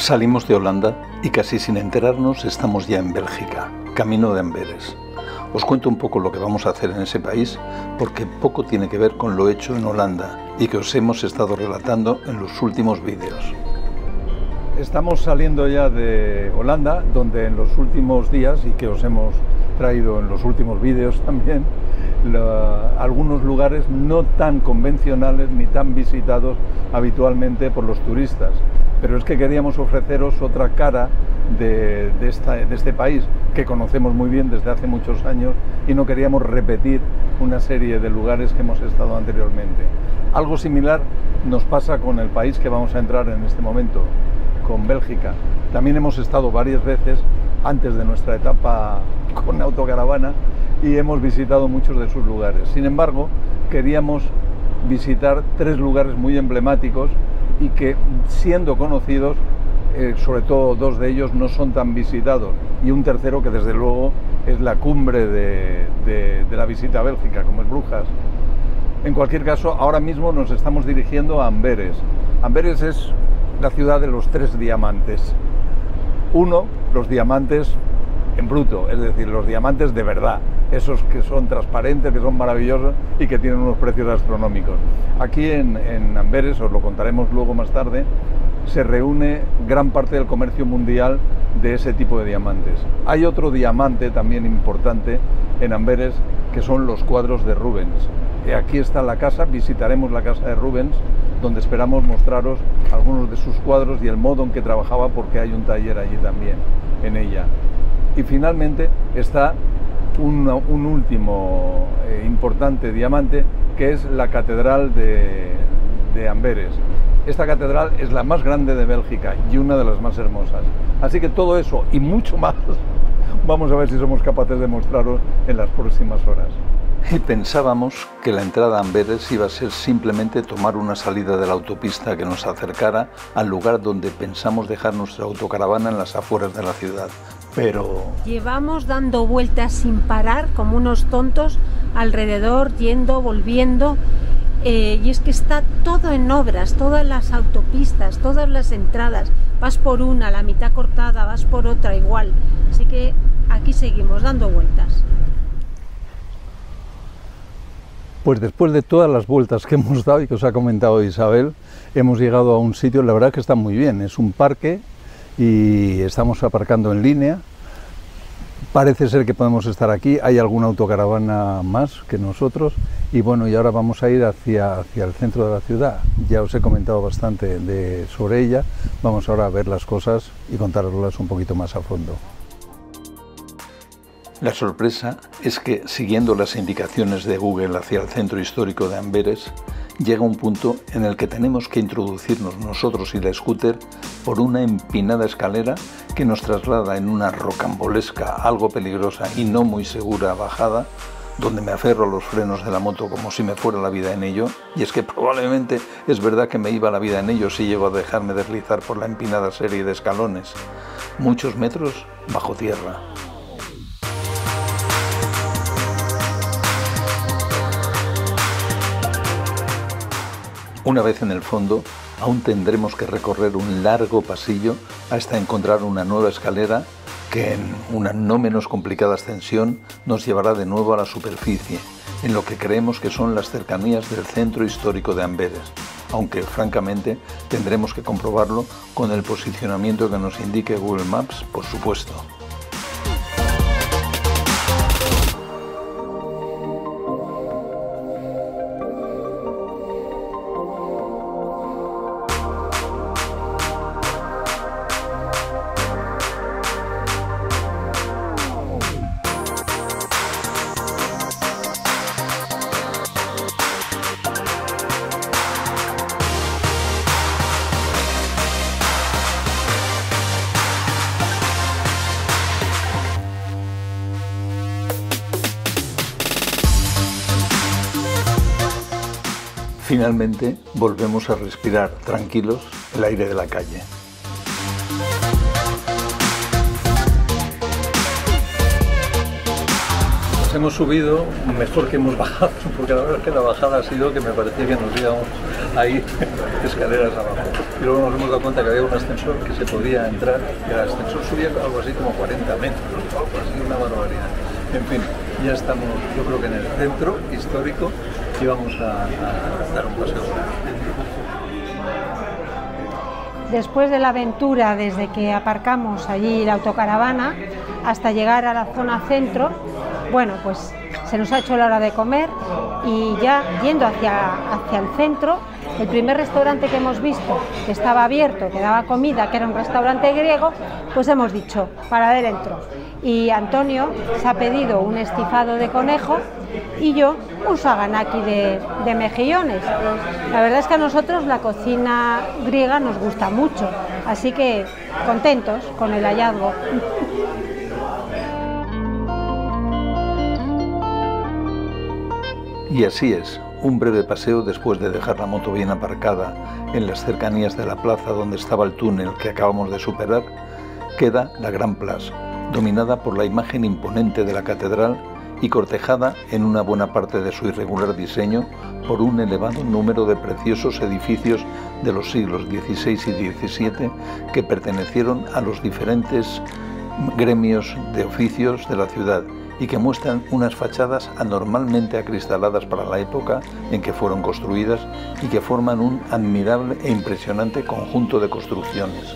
Salimos de Holanda y casi sin enterarnos estamos ya en Bélgica, camino de Amberes. Os cuento un poco lo que vamos a hacer en ese país porque poco tiene que ver con lo hecho en Holanda y que os hemos estado relatando en los últimos vídeos. Estamos saliendo ya de Holanda, donde en los últimos días, y que os hemos traído en los últimos vídeos también, algunos lugares no tan convencionales ni tan visitados habitualmente por los turistas. Pero es que queríamos ofreceros otra cara de este país, que conocemos muy bien desde hace muchos años, y no queríamos repetir una serie de lugares que hemos estado anteriormente. Algo similar nos pasa con el país que vamos a entrar en este momento, con Bélgica. También hemos estado varias veces antes de nuestra etapa con autocaravana y hemos visitado muchos de sus lugares. Sin embargo, queríamos visitar 3 lugares muy emblemáticos y que, siendo conocidos, sobre todo 2 de ellos no son tan visitados, y un tercero que desde luego es la cumbre de la visita a Bélgica, como es Brujas. En cualquier caso, ahora mismo nos estamos dirigiendo a Amberes. Amberes es la ciudad de los 3 diamantes. Uno, los diamantes en bruto, es decir, los diamantes de verdad, esos que son transparentes, que son maravillosos y que tienen unos precios astronómicos. Aquí en Amberes, os lo contaremos luego más tarde, se reúne gran parte del comercio mundial de ese tipo de diamantes. Hay otro diamante también importante en Amberes, que son los cuadros de Rubens. Aquí está la casa, visitaremos la casa de Rubens, donde esperamos mostraros algunos de sus cuadros y el modo en que trabajaba, porque hay un taller allí también, en ella. Y finalmente está un último importante diamante, que es la catedral de Amberes. Esta catedral es la más grande de Bélgica y una de las más hermosas. Así que todo eso y mucho más vamos a ver si somos capaces de mostraros en las próximas horas. Y pensábamos que la entrada a Amberes iba a ser simplemente tomar una salida de la autopista que nos acercara al lugar donde pensamos dejar nuestra autocaravana, en las afueras de la ciudad. Pero llevamos dando vueltas sin parar, como unos tontos, alrededor, yendo, volviendo, y es que está todo en obras, todas las autopistas, todas las entradas, vas por una, la mitad cortada, vas por otra igual, así que aquí seguimos dando vueltas. Pues después de todas las vueltas que hemos dado y que os ha comentado Isabel, hemos llegado a un sitio, la verdad que está muy bien, es un parque y estamos aparcando en línea. Parece ser que podemos estar aquí, hay alguna autocaravana más que nosotros y bueno, y ahora vamos a ir hacia el centro de la ciudad. Ya os he comentado bastante sobre ella, vamos ahora a ver las cosas y contároslas un poquito más a fondo. La sorpresa es que, siguiendo las indicaciones de Google hacia el centro histórico de Amberes, llega un punto en el que tenemos que introducirnos nosotros y la scooter por una empinada escalera que nos traslada en una rocambolesca, algo peligrosa y no muy segura bajada, donde me aferro a los frenos de la moto como si me fuera la vida en ello, y es que probablemente es verdad que me iba la vida en ello si llego a dejarme deslizar por la empinada serie de escalones, muchos metros bajo tierra. Una vez en el fondo, aún tendremos que recorrer un largo pasillo hasta encontrar una nueva escalera que, en una no menos complicada ascensión, nos llevará de nuevo a la superficie, en lo que creemos que son las cercanías del centro histórico de Amberes, aunque francamente tendremos que comprobarlo con el posicionamiento que nos indique Google Maps, por supuesto. Finalmente, volvemos a respirar tranquilos el aire de la calle. Pues hemos subido mejor que hemos bajado, porque la verdad es que la bajada ha sido que me parecía que nos íbamos ahí escaleras abajo. Y luego nos hemos dado cuenta que había un ascensor que se podía entrar, y el ascensor subía algo así como 40 metros, algo así, una barbaridad. En fin, ya estamos, yo creo que en el centro histórico, y vamos a dar un paseo. Después de la aventura, desde que aparcamos allí la autocaravana hasta llegar a la zona centro, bueno, pues se nos ha hecho la hora de comer y ya yendo hacia el centro, el primer restaurante que hemos visto que estaba abierto, que daba comida, que era un restaurante griego, pues hemos dicho, para adentro. Y Antonio se ha pedido un estifado de conejo y yo un saganaki de mejillones. La verdad es que a nosotros la cocina griega nos gusta mucho, así que contentos con el hallazgo. Y así es, un breve paseo después de dejar la moto bien aparcada en las cercanías de la plaza donde estaba el túnel que acabamos de superar, queda la Gran Place, dominada por la imagen imponente de la catedral y cortejada en una buena parte de su irregular diseño por un elevado número de preciosos edificios de los siglos XVI y XVII que pertenecieron a los diferentes gremios de oficios de la ciudad y que muestran unas fachadas anormalmente acristaladas para la época en que fueron construidas y que forman un admirable e impresionante conjunto de construcciones.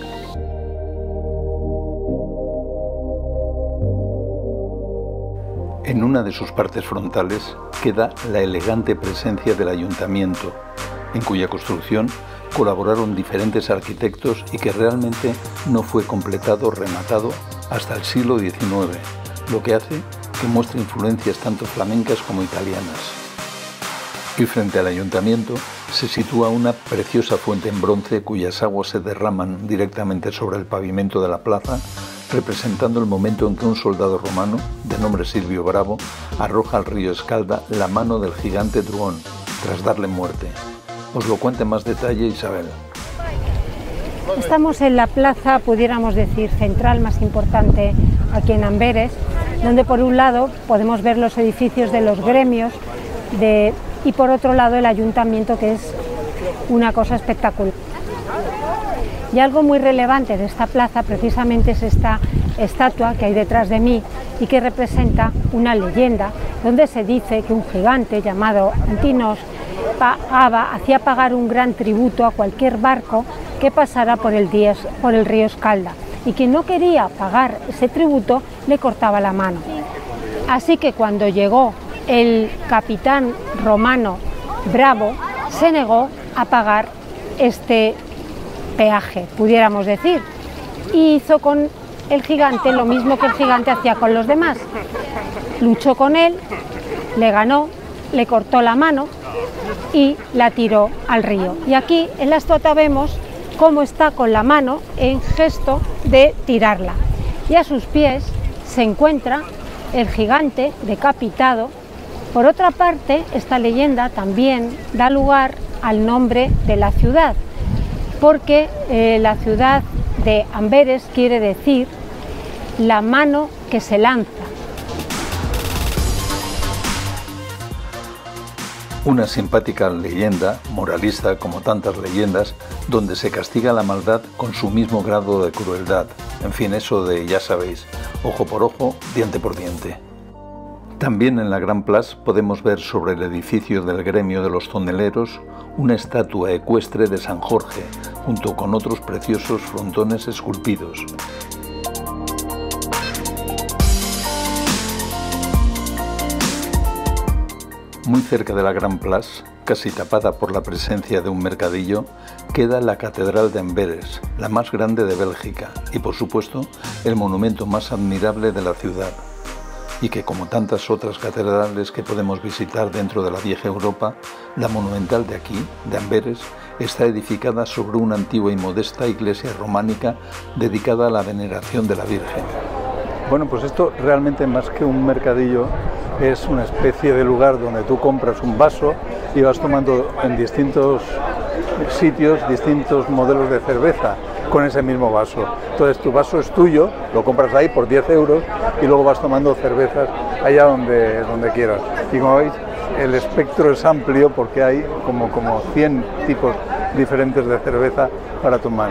En una de sus partes frontales queda la elegante presencia del ayuntamiento, en cuya construcción colaboraron diferentes arquitectos y que realmente no fue completado o rematado hasta el siglo XIX, lo que hace que muestre influencias tanto flamencas como italianas. Y frente al ayuntamiento se sitúa una preciosa fuente en bronce cuyas aguas se derraman directamente sobre el pavimento de la plaza, representando el momento en que un soldado romano, de nombre Silvio Bravo, arroja al río Escalda la mano del gigante Druón, tras darle muerte. Os lo cuente en más detalle Isabel. Estamos en la plaza, pudiéramos decir, central más importante aquí en Amberes, donde por un lado podemos ver los edificios de los gremios y por otro lado el ayuntamiento, que es una cosa espectacular. Y algo muy relevante de esta plaza precisamente es esta estatua que hay detrás de mí y que representa una leyenda donde se dice que un gigante llamado Antinos hacía pagar un gran tributo a cualquier barco que pasara por el río Escalda, y quien no quería pagar ese tributo le cortaba la mano. Así que cuando llegó el capitán romano Bravo, se negó a pagar este peaje, pudiéramos decir, y hizo con el gigante lo mismo que el gigante hacía con los demás. Luchó con él, le ganó, le cortó la mano y la tiró al río. Y aquí en la estatua vemos cómo está con la mano en gesto de tirarla. Y a sus pies se encuentra el gigante decapitado. Por otra parte, esta leyenda también da lugar al nombre de la ciudad, porque la ciudad de Amberes quiere decir la mano que se lanza. Una simpática leyenda, moralista como tantas leyendas, donde se castiga la maldad con su mismo grado de crueldad. En fin, eso de, ya sabéis, ojo por ojo, diente por diente. También en la Gran Place podemos ver sobre el edificio del gremio de los toneleros una estatua ecuestre de San Jorge, junto con otros preciosos frontones esculpidos. Muy cerca de la Gran Place, casi tapada por la presencia de un mercadillo, queda la Catedral de Amberes, la más grande de Bélgica y, por supuesto, el monumento más admirable de la ciudad, y que, como tantas otras catedrales que podemos visitar dentro de la vieja Europa, la monumental de aquí, de Amberes, está edificada sobre una antigua y modesta iglesia románica dedicada a la veneración de la Virgen. Bueno, pues esto realmente, más que un mercadillo, es una especie de lugar donde tú compras un vaso y vas tomando en distintos sitios distintos modelos de cerveza con ese mismo vaso. Entonces tu vaso es tuyo, lo compras ahí por 10 euros y luego vas tomando cervezas allá donde quieras. Y como veis, el espectro es amplio porque hay como 100 tipos diferentes de cerveza para tomar.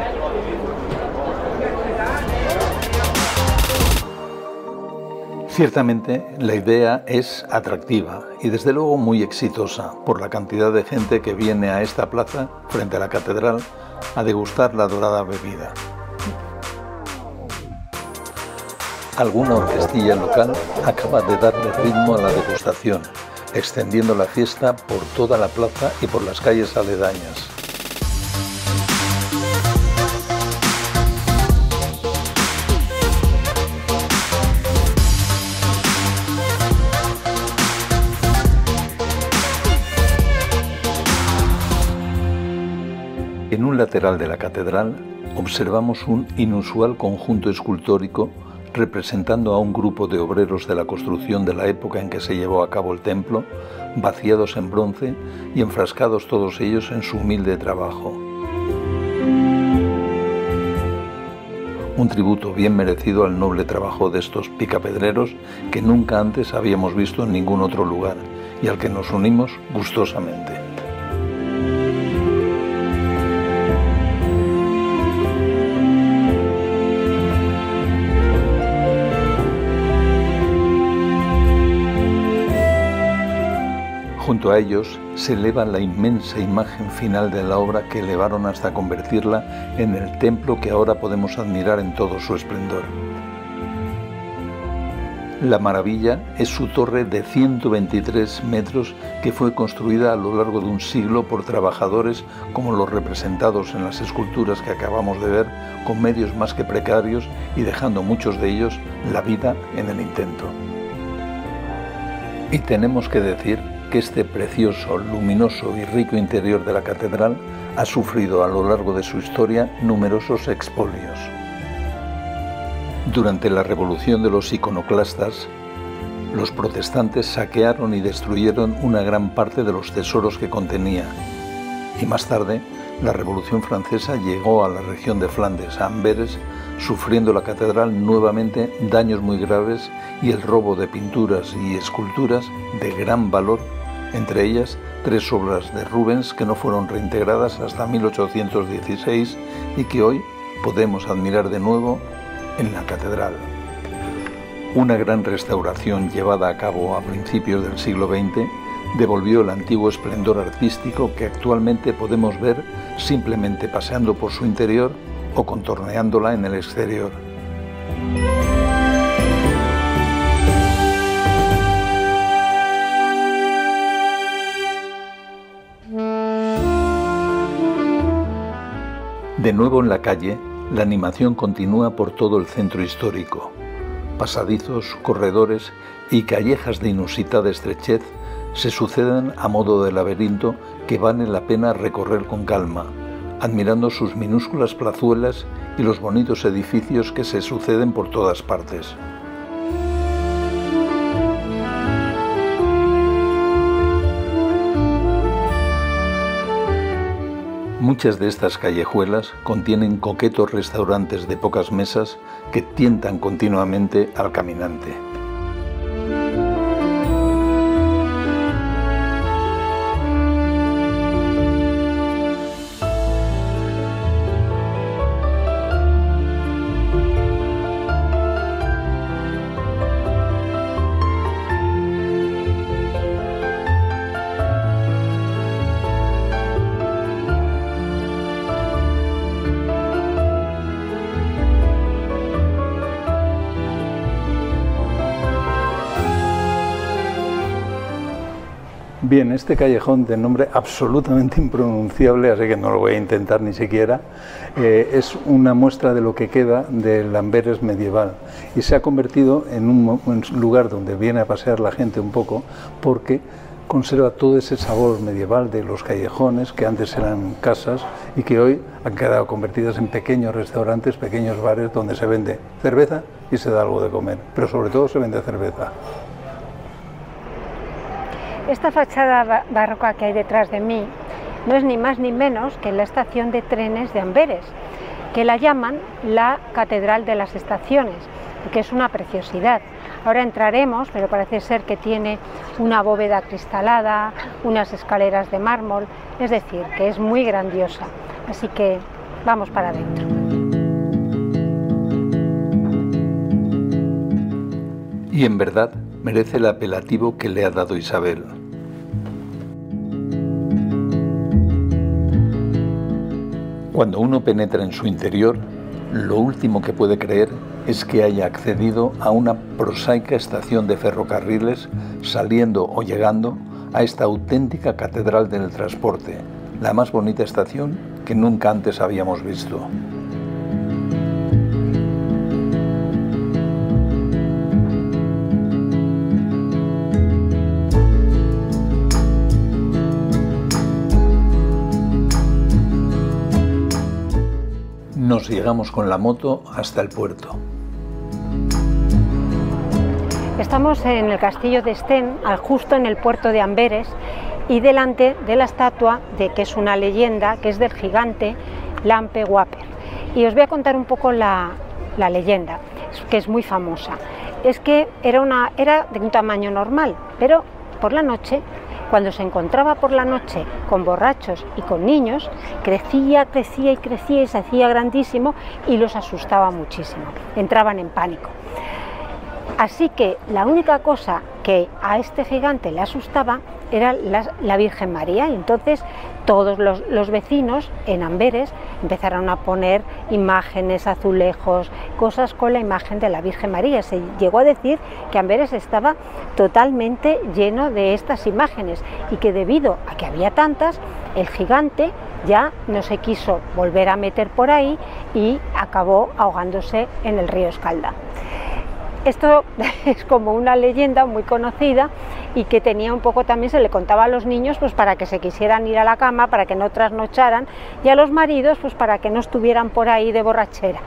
Ciertamente la idea es atractiva y desde luego muy exitosa por la cantidad de gente que viene a esta plaza frente a la catedral a degustar la dorada bebida. Alguna orquestilla local acaba de darle ritmo a la degustación, extendiendo la fiesta por toda la plaza y por las calles aledañas. En un lateral de la catedral observamos un inusual conjunto escultórico representando a un grupo de obreros de la construcción de la época en que se llevó a cabo el templo, vaciados en bronce y enfrascados todos ellos en su humilde trabajo. Un tributo bien merecido al noble trabajo de estos picapedreros que nunca antes habíamos visto en ningún otro lugar y al que nos unimos gustosamente. Junto a ellos se eleva la inmensa imagen final de la obra que elevaron hasta convertirla en el templo que ahora podemos admirar en todo su esplendor. La maravilla es su torre de 123 metros que fue construida a lo largo de un siglo por trabajadores como los representados en las esculturas que acabamos de ver, con medios más que precarios y dejando muchos de ellos la vida en el intento. Y tenemos que decir que este precioso, luminoso y rico interior de la catedral ha sufrido a lo largo de su historia numerosos expolios. Durante la revolución de los iconoclastas, los protestantes saquearon y destruyeron una gran parte de los tesoros que contenía. Y más tarde, la Revolución Francesa llegó a la región de Flandes, a Amberes, sufriendo la catedral nuevamente daños muy graves y el robo de pinturas y esculturas de gran valor, entre ellas 3 obras de Rubens que no fueron reintegradas hasta 1816 y que hoy podemos admirar de nuevo en la catedral. Una gran restauración llevada a cabo a principios del siglo XX devolvió el antiguo esplendor artístico que actualmente podemos ver simplemente paseando por su interior o contorneándola en el exterior. De nuevo en la calle, la animación continúa por todo el centro histórico. Pasadizos, corredores y callejas de inusitada estrechez se suceden a modo de laberinto que vale la pena recorrer con calma, admirando sus minúsculas plazuelas y los bonitos edificios que se suceden por todas partes. Muchas de estas callejuelas contienen coquetos restaurantes de pocas mesas que tientan continuamente al caminante. Bien, este callejón de nombre absolutamente impronunciable, así que no lo voy a intentar ni siquiera, es una muestra de lo que queda del Amberes medieval y se ha convertido en un lugar donde viene a pasear la gente un poco porque conserva todo ese sabor medieval de los callejones que antes eran casas y que hoy han quedado convertidas en pequeños restaurantes, pequeños bares donde se vende cerveza y se da algo de comer, pero sobre todo se vende cerveza. Esta fachada barroca que hay detrás de mí no es ni más ni menos que la estación de trenes de Amberes, que la llaman la Catedral de las Estaciones, porque es una preciosidad. Ahora entraremos, pero parece ser que tiene una bóveda acristalada, unas escaleras de mármol, es decir, que es muy grandiosa. Así que vamos para adentro. Y en verdad merece el apelativo que le ha dado Isabel. Cuando uno penetra en su interior, lo último que puede creer es que haya accedido a una prosaica estación de ferrocarriles, saliendo o llegando a esta auténtica catedral del transporte, la más bonita estación que nunca antes habíamos visto. Nos llegamos con la moto hasta el puerto. Estamos en el castillo de Sten, justo en el puerto de Amberes, y delante de la estatua de que es una leyenda, que es del gigante Lampe Wapper. Y os voy a contar un poco la leyenda, que es muy famosa. Es que era de un tamaño normal, pero por la noche, cuando se encontraba por la noche con borrachos y con niños, crecía y se hacía grandísimo y los asustaba muchísimo, entraban en pánico. Así que la única cosa que a este gigante le asustaba era la Virgen María, y entonces todos los vecinos en Amberes empezaron a poner imágenes, azulejos, cosas con la imagen de la Virgen María. Se llegó a decir que Amberes estaba totalmente lleno de estas imágenes y que debido a que había tantas, el gigante ya no se quiso volver a meter por ahí y acabó ahogándose en el río Escalda. Esto es como una leyenda muy conocida y que tenía un poco también, se le contaba a los niños pues para que se quisieran ir a la cama, para que no trasnocharan, y a los maridos pues para que no estuvieran por ahí de borrachera.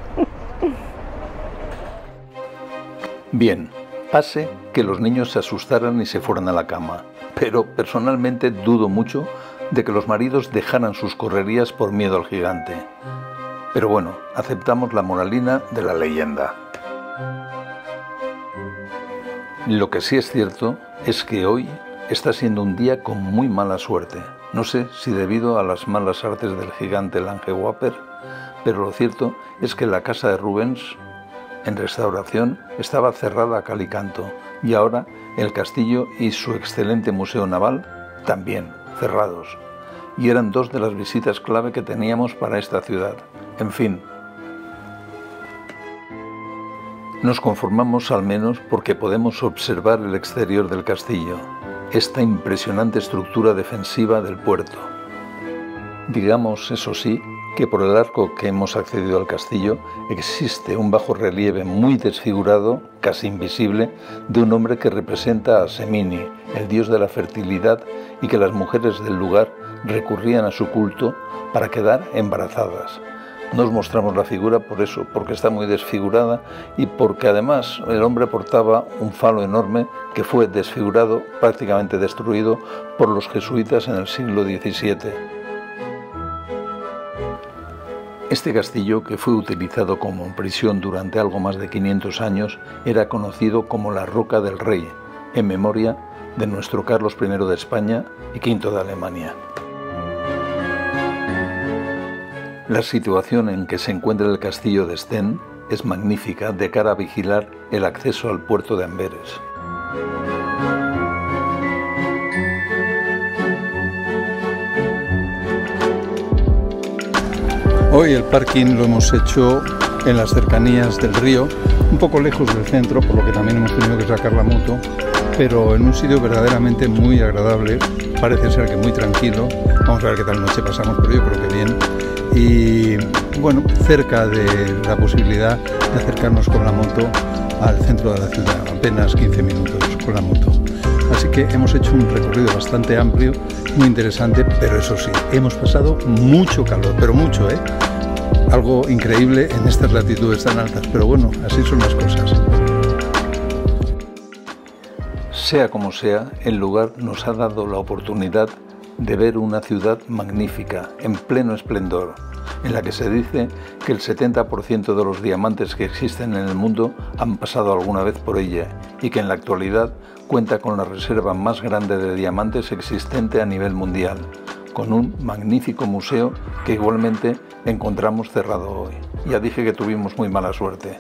Bien, pase que los niños se asustaran y se fueran a la cama, pero personalmente dudo mucho de que los maridos dejaran sus correrías por miedo al gigante. Pero bueno, aceptamos la moralina de la leyenda. Lo que sí es cierto es que hoy está siendo un día con muy mala suerte. No sé si debido a las malas artes del gigante Lampe Wapper, pero lo cierto es que la casa de Rubens, en restauración, estaba cerrada a cal y canto, y ahora el castillo y su excelente museo naval también cerrados. Y eran dos de las visitas clave que teníamos para esta ciudad. En fin, nos conformamos al menos porque podemos observar el exterior del castillo, esta impresionante estructura defensiva del puerto. Digamos, eso sí, que por el arco que hemos accedido al castillo existe un bajo relieve muy desfigurado, casi invisible, de un hombre que representa a Semini, el dios de la fertilidad, y que las mujeres del lugar recurrían a su culto para quedar embarazadas. No os mostramos la figura por eso, porque está muy desfigurada y porque además el hombre portaba un falo enorme que fue desfigurado, prácticamente destruido por los jesuitas en el siglo XVII. Este castillo, que fue utilizado como prisión durante algo más de 500 años, era conocido como la Roca del Rey, en memoria de nuestro Carlos I de España y V de Alemania. La situación en que se encuentra el castillo de Sten es magnífica de cara a vigilar el acceso al puerto de Amberes. Hoy el parking lo hemos hecho en las cercanías del río, un poco lejos del centro, por lo que también hemos tenido que sacar la moto, pero en un sitio verdaderamente muy agradable, parece ser que muy tranquilo. Vamos a ver qué tal noche pasamos, pero yo creo que bien. Y bueno, cerca de la posibilidad de acercarnos con la moto al centro de la ciudad, apenas 15 minutos con la moto. Así que hemos hecho un recorrido bastante amplio, muy interesante, pero eso sí, hemos pasado mucho calor, pero mucho, algo increíble en estas latitudes tan altas, pero bueno, así son las cosas. Sea como sea, el lugar nos ha dado la oportunidad de ver una ciudad magnífica, en pleno esplendor, en la que se dice que el 70% de los diamantes que existen en el mundo han pasado alguna vez por ella y que en la actualidad cuenta con la reserva más grande de diamantes existente a nivel mundial, con un magnífico museo que igualmente encontramos cerrado hoy. Ya dije que tuvimos muy mala suerte.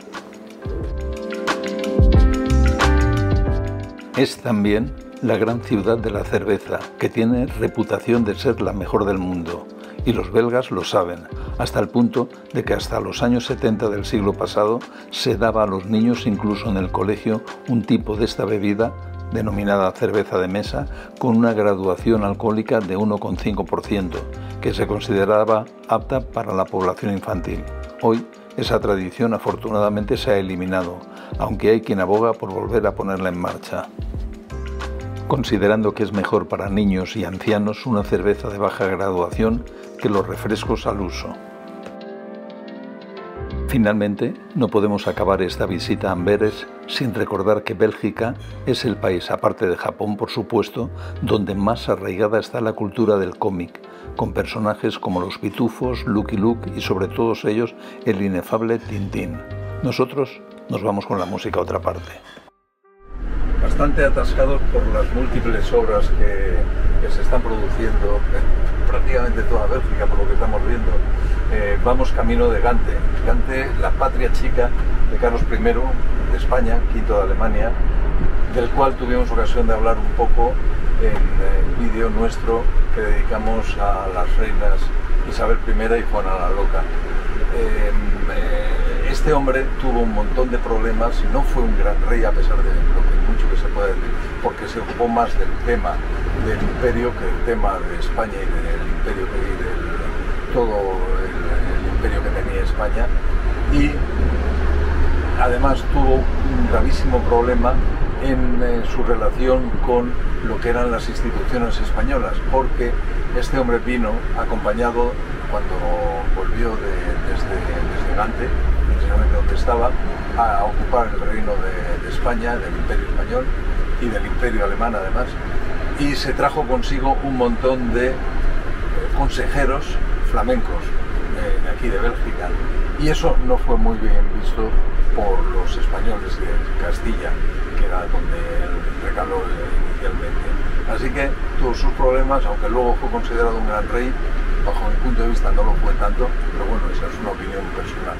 Es también la gran ciudad de la cerveza, que tiene reputación de ser la mejor del mundo. Y los belgas lo saben, hasta el punto de que hasta los años 70 del siglo pasado se daba a los niños incluso en el colegio un tipo de esta bebida, denominada cerveza de mesa, con una graduación alcohólica de 1,5%, que se consideraba apta para la población infantil. Hoy esa tradición afortunadamente se ha eliminado, aunque hay quien aboga por volver a ponerla en marcha, considerando que es mejor para niños y ancianos una cerveza de baja graduación que los refrescos al uso. Finalmente, no podemos acabar esta visita a Amberes sin recordar que Bélgica es el país, aparte de Japón por supuesto, donde más arraigada está la cultura del cómic, con personajes como los Pitufos, Lucky Luke y sobre todos ellos el inefable Tintín. Nosotros nos vamos con la música a otra parte. Bastante atascados por las múltiples obras que se están produciendo en prácticamente toda Bélgica, por lo que estamos viendo. Vamos camino de Gante. Gante, la patria chica de Carlos I de España, V de Alemania, del cual tuvimos ocasión de hablar un poco en el vídeo nuestro que dedicamos a las reinas Isabel I y Juana la Loca. Este hombre tuvo un montón de problemas y no fue un gran rey, a pesar de lo que mucho que se puede decir, porque se ocupó más del tema del imperio que del tema de España y del imperio y de todo el imperio que tenía España. Y además tuvo un gravísimo problema en su relación con lo que eran las instituciones españolas, porque este hombre vino acompañado, cuando volvió desde Gante, precisamente donde estaba, a ocupar el reino de España, del Imperio Español y del Imperio Alemán además, y se trajo consigo un montón de consejeros flamencos de aquí de Bélgica, y eso no fue muy bien visto por los españoles de Castilla, que era donde él recaló inicialmente. Así que tuvo sus problemas, aunque luego fue considerado un gran rey. Bajo mi punto de vista no lo fue tanto, pero bueno, esa es una opinión personal.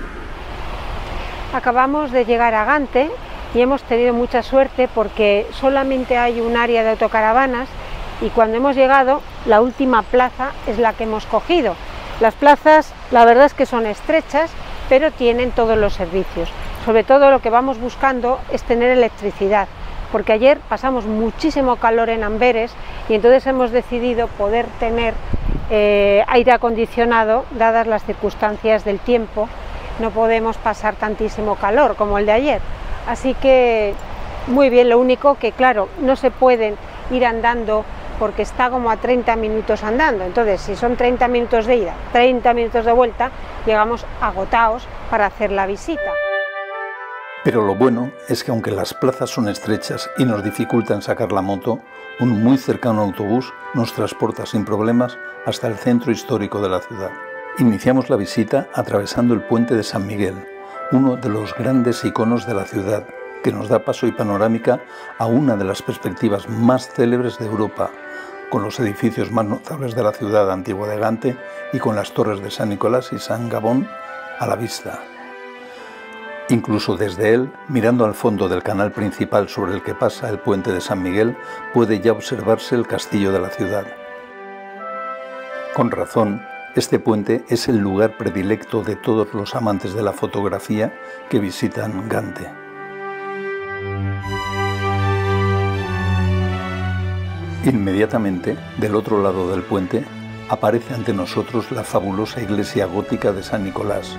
Acabamos de llegar a Gante y hemos tenido mucha suerte porque solamente hay un área de autocaravanas y cuando hemos llegado, la última plaza es la que hemos cogido. Las plazas, la verdad es que son estrechas, pero tienen todos los servicios. Sobre todo lo que vamos buscando es tener electricidad, porque ayer pasamos muchísimo calor en Amberes y entonces hemos decidido poder tener aire acondicionado, dadas las circunstancias del tiempo. No podemos pasar tantísimo calor como el de ayer, así que muy bien. Lo único que, claro, no se pueden ir andando porque está como a 30 minutos andando, entonces si son 30 minutos de ida, 30 minutos de vuelta, llegamos agotados para hacer la visita. Pero lo bueno es que aunque las plazas son estrechas y nos dificultan sacar la moto, un muy cercano autobús nos transporta sin problemas hasta el centro histórico de la ciudad. Iniciamos la visita atravesando el puente de San Miguel, uno de los grandes iconos de la ciudad, que nos da paso y panorámica a una de las perspectivas más célebres de Europa, con los edificios más notables de la ciudad antigua de Gante y con las torres de San Nicolás y San Gabón a la vista. Incluso desde él, mirando al fondo del canal principal sobre el que pasa el puente de San Miguel, puede ya observarse el castillo de la ciudad. Con razón, este puente es el lugar predilecto de todos los amantes de la fotografía que visitan Gante. Inmediatamente, del otro lado del puente, aparece ante nosotros la fabulosa iglesia gótica de San Nicolás.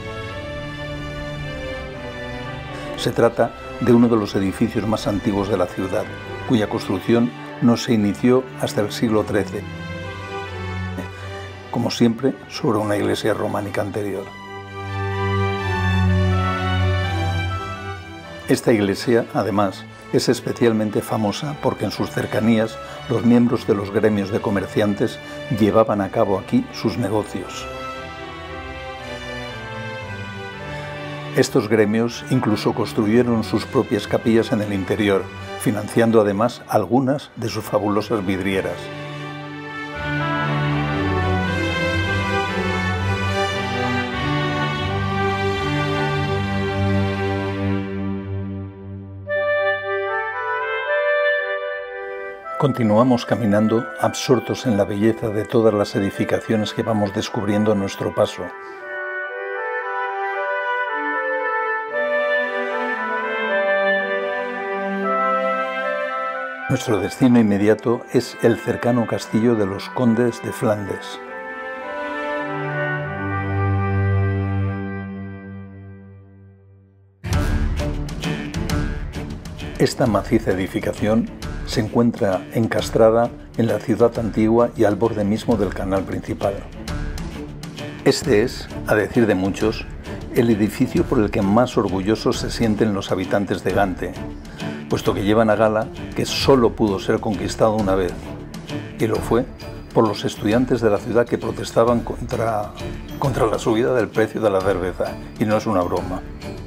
Se trata de uno de los edificios más antiguos de la ciudad, cuya construcción no se inició hasta el siglo XIII, como siempre sobre una iglesia románica anterior. Esta iglesia, además, es especialmente famosa porque en sus cercanías los miembros de los gremios de comerciantes llevaban a cabo aquí sus negocios. Estos gremios incluso construyeron sus propias capillas en el interior, financiando además algunas de sus fabulosas vidrieras. Continuamos caminando, absortos en la belleza de todas las edificaciones que vamos descubriendo a nuestro paso. Nuestro destino inmediato es el cercano castillo de los condes de Flandes. Esta maciza edificación se encuentra encastrada en la ciudad antigua y al borde mismo del canal principal. Este es, a decir de muchos, el edificio por el que más orgullosos se sienten los habitantes de Gante, puesto que llevan a gala que solo pudo ser conquistado una vez, y lo fue por los estudiantes de la ciudad que protestaban contra la subida del precio de la cerveza, y no es una broma.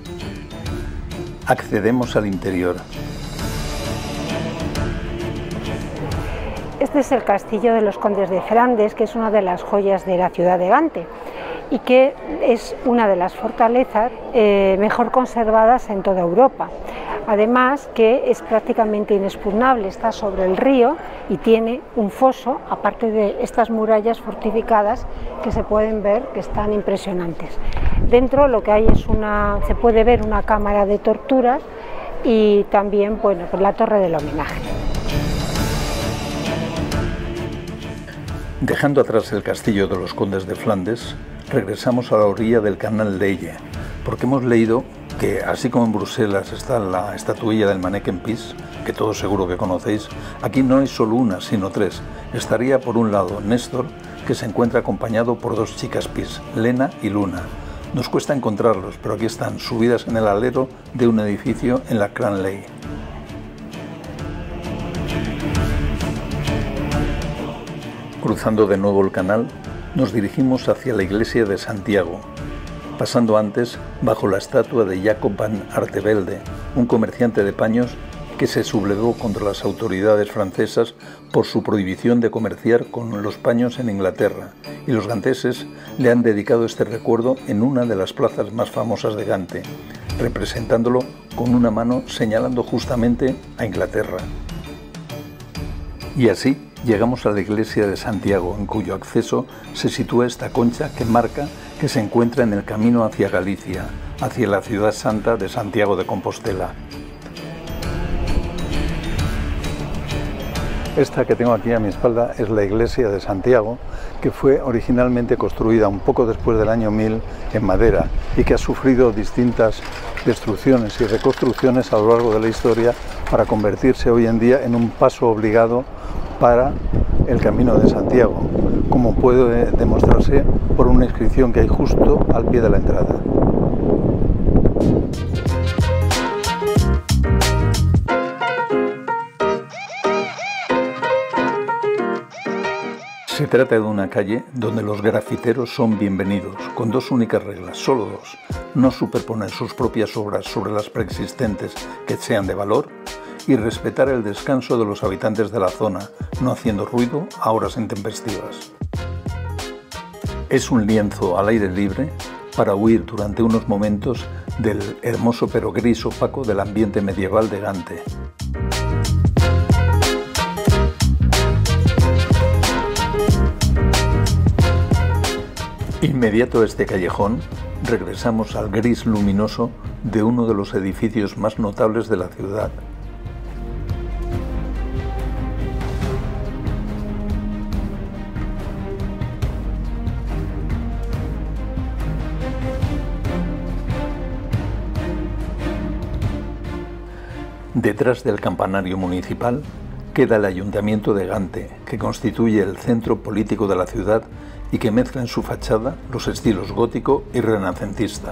Accedemos al interior. Este es el castillo de los condes de Flandes, que es una de las joyas de la ciudad de Gante y que es una de las fortalezas mejor conservadas en toda Europa. Además que es prácticamente inexpugnable, está sobre el río y tiene un foso, aparte de estas murallas fortificadas que se pueden ver, que están impresionantes. Dentro lo que hay es se puede ver una cámara de torturas y también, bueno, pues la torre del homenaje. Dejando atrás el castillo de los condes de Flandes, regresamos a la orilla del canal Leie, porque hemos leído que, así como en Bruselas está la estatuilla del Manneken Pis, que todos seguro que conocéis, aquí no hay solo una, sino tres. Estaría por un lado Néstor, que se encuentra acompañado por dos chicas Pis, Lena y Luna. Nos cuesta encontrarlos, pero aquí están, subidas en el alero de un edificio en la Grand Leie. Cruzando de nuevo el canal, nos dirigimos hacia la iglesia de Santiago, pasando antes bajo la estatua de Jacob van Artevelde, un comerciante de paños que se sublevó contra las autoridades francesas por su prohibición de comerciar con los paños en Inglaterra, y los ganteses le han dedicado este recuerdo en una de las plazas más famosas de Gante, representándolo con una mano señalando justamente a Inglaterra. Y así llegamos a la iglesia de Santiago, en cuyo acceso se sitúa esta concha que marca que se encuentra en el camino hacia Galicia, hacia la ciudad santa de Santiago de Compostela. Esta que tengo aquí a mi espalda es la iglesia de Santiago, que fue originalmente construida un poco después del año 1000 en madera y que ha sufrido distintas destrucciones y reconstrucciones a lo largo de la historia para convertirse hoy en día en un paso obligado para el Camino de Santiago, como puede demostrarse por una inscripción que hay justo al pie de la entrada. Se trata de una calle donde los grafiteros son bienvenidos, con dos únicas reglas, solo dos: no superponer sus propias obras sobre las preexistentes que sean de valor, y respetar el descanso de los habitantes de la zona, no haciendo ruido a horas intempestivas. Es un lienzo al aire libre para huir durante unos momentos del hermoso pero gris opaco del ambiente medieval de Gante. Inmediato a este callejón, regresamos al gris luminoso de uno de los edificios más notables de la ciudad. Detrás del campanario municipal queda el Ayuntamiento de Gante, que constituye el centro político de la ciudad y que mezcla en su fachada los estilos gótico y renacentista.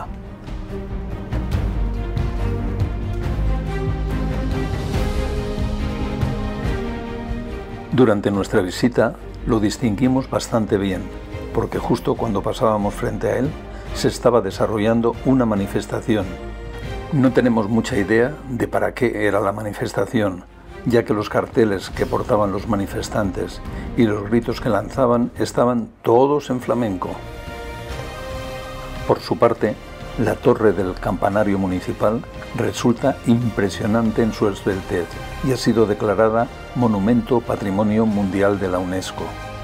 Durante nuestra visita lo distinguimos bastante bien, porque justo cuando pasábamos frente a él se estaba desarrollando una manifestación. No tenemos mucha idea de para qué era la manifestación, ya que los carteles que portaban los manifestantes y los gritos que lanzaban estaban todos en flamenco. Por su parte, la torre del campanario municipal resulta impresionante en su esbeltez y ha sido declarada Monumento Patrimonio Mundial de la UNESCO.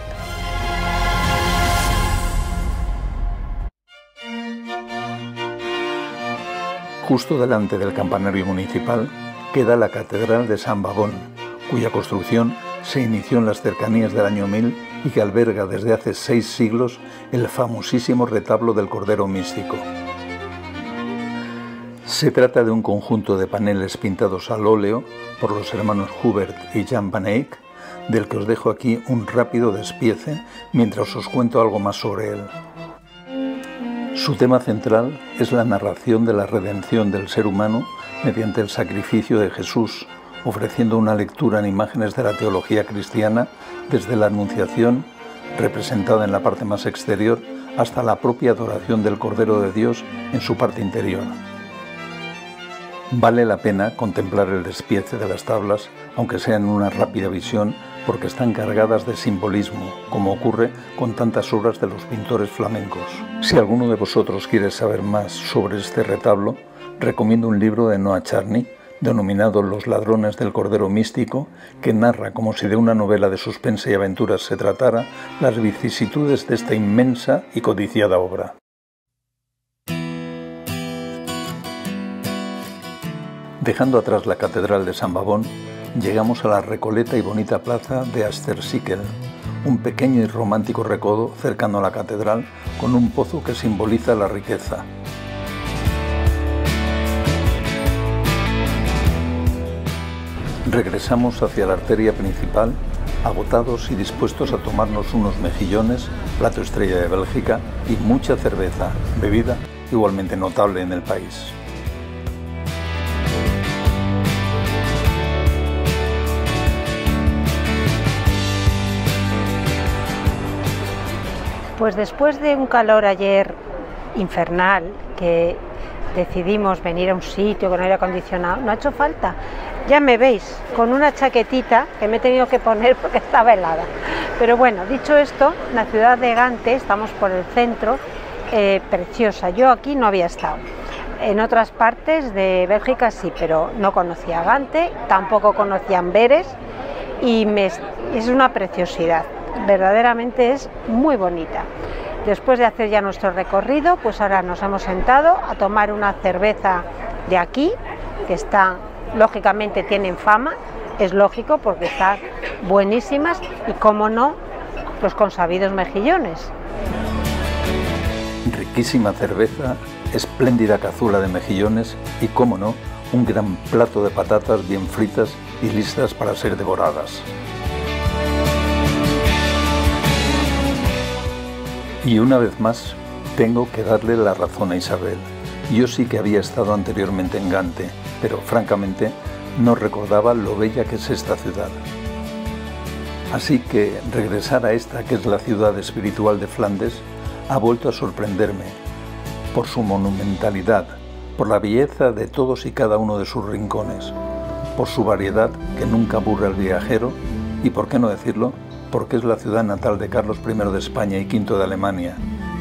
Justo delante del campanario municipal queda la Catedral de San Bavón, cuya construcción se inició en las cercanías del año 1000 y que alberga desde hace 6 siglos el famosísimo retablo del Cordero Místico. Se trata de un conjunto de paneles pintados al óleo por los hermanos Hubert y Jan van Eyck, del que os dejo aquí un rápido despiece mientras os cuento algo más sobre él. Su tema central es la narración de la redención del ser humano mediante el sacrificio de Jesús, ofreciendo una lectura en imágenes de la teología cristiana desde la Anunciación, representada en la parte más exterior, hasta la propia adoración del Cordero de Dios en su parte interior. Vale la pena contemplar el despiece de las tablas, aunque sea en una rápida visión, porque están cargadas de simbolismo, como ocurre con tantas obras de los pintores flamencos. Si alguno de vosotros quiere saber más sobre este retablo, recomiendo un libro de Noah Charney, denominado Los ladrones del Cordero Místico, que narra, como si de una novela de suspense y aventuras se tratara, las vicisitudes de esta inmensa y codiciada obra. Dejando atrás la Catedral de San Bavón, llegamos a la recoleta y bonita plaza de Astersikel, un pequeño y romántico recodo cercano a la catedral con un pozo que simboliza la riqueza. Regresamos hacia la arteria principal, agotados y dispuestos a tomarnos unos mejillones, plato estrella de Bélgica, y mucha cerveza, bebida igualmente notable en el país. Pues después de un calor ayer infernal, que decidimos venir a un sitio con aire acondicionado, no ha hecho falta. Ya me veis con una chaquetita que me he tenido que poner porque estaba helada. Pero bueno, dicho esto, la ciudad de Gante, estamos por el centro, preciosa. Yo aquí no había estado. En otras partes de Bélgica sí, pero no conocía Gante, tampoco conocía Amberes y es una preciosidad. Verdaderamente es muy bonita. Después de hacer ya nuestro recorrido, pues ahora nos hemos sentado a tomar una cerveza de aquí, que está, lógicamente tienen fama, es lógico porque están buenísimas y, cómo no, los consabidos mejillones. Riquísima cerveza, espléndida cazuela de mejillones y, cómo no, un gran plato de patatas bien fritas y listas para ser devoradas. Y una vez más, tengo que darle la razón a Isabel. Yo sí que había estado anteriormente en Gante, pero francamente no recordaba lo bella que es esta ciudad. Así que regresar a esta, que es la ciudad espiritual de Flandes, ha vuelto a sorprenderme por su monumentalidad, por la belleza de todos y cada uno de sus rincones, por su variedad que nunca aburre al viajero y, por qué no decirlo, porque es la ciudad natal de Carlos I de España y V de Alemania,